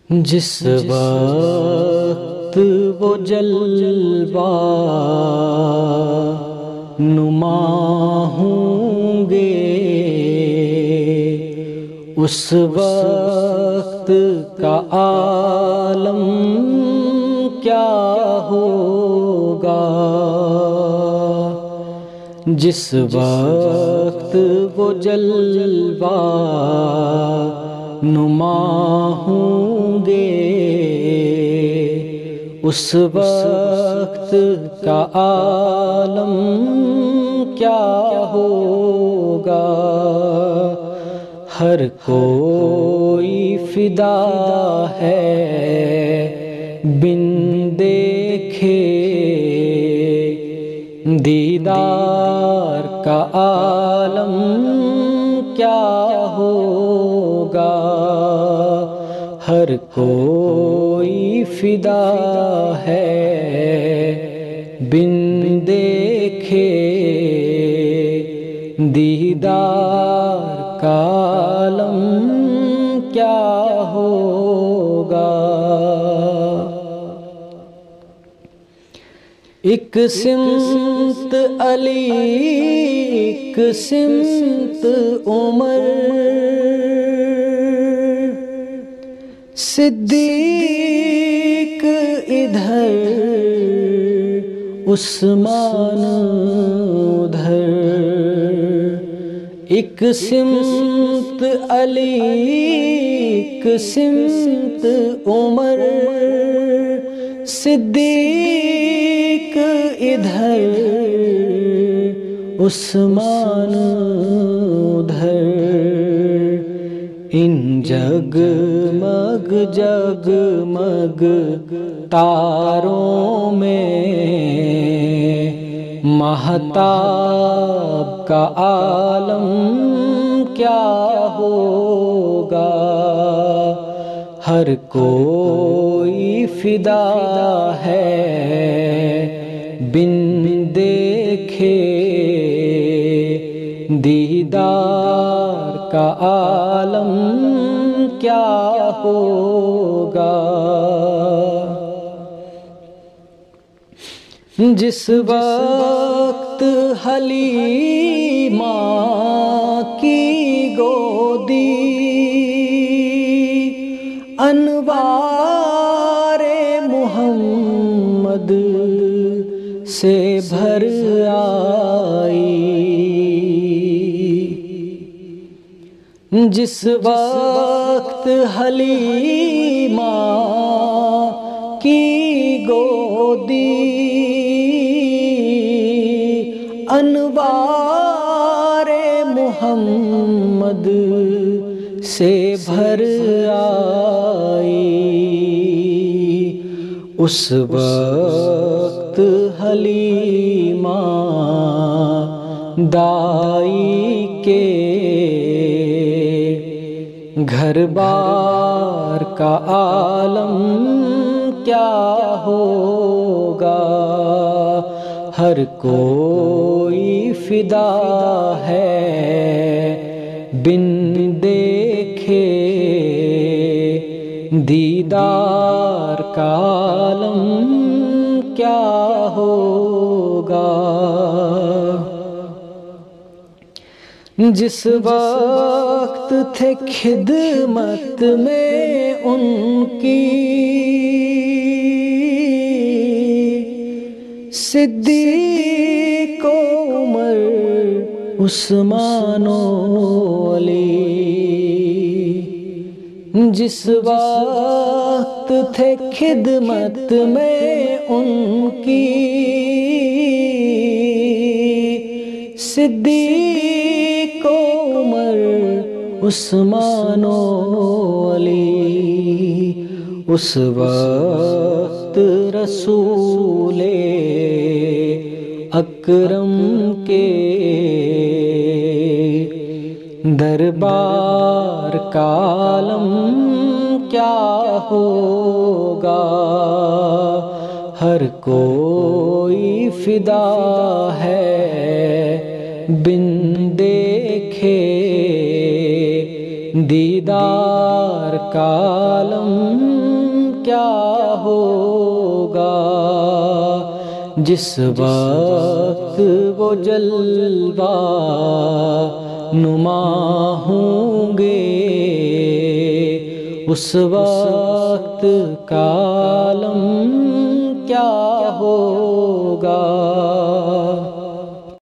جس وقت وہ جلوہ نما ہوں گے، اس وقت کا عالم کیا ہوگا۔ جس وقت وہ جلوہ نما ہوں گے، اس وقت کا عالم کیا ہوگا۔ ہر کوئی فدا ہے بن دیکھے دیدار کا عالم کیا ہوگا۔ ہر کوئی فدا ہے بن دیکھے دیدار کا عالم کیا ہوگا۔ ایک سمت علی، ایک سمت عمر، صدیق ادھر عثمان ادھر۔ ایک سمت علی، ایک سمت عمر، صدیق ادھر عثمان ادھر۔ ان جگمگ جگمگ تاروں میں مہتاب کا عالم کیا ہوگا۔ ہر کوئی فدا ہے بن دیکھے دیدار کا عالم کیا ہوگا۔ جس وقت حلیمہ کی گودی انوار محمد سے بھر آئی، جس وقت حلیمہ کی گودی انوار محمد سے بھر آئی، اس وقت حلیمہ دائی کے گھر بار کا عالم کیا ہوگا۔ ہر کوئی فدا ہے بن دیکھے دیدار کا عالم کیا ہوگا۔ جس وقت تھے خدمت میں ان کی صدیق و عمر عثمان و علی، جس وقت تھے خدمت میں ان کی صدیق و عمر عثمان و علی، اس وقت رسول اکرم کے دربار کا عالم کیا ہوگا۔ ہر کوئی فدا ہے بن دیکھے دیدار کا عالم کیا ہوگا جس وقت وہ جلوہ نما ہوں گے، اس وقت کا عالم کیا ہوگا۔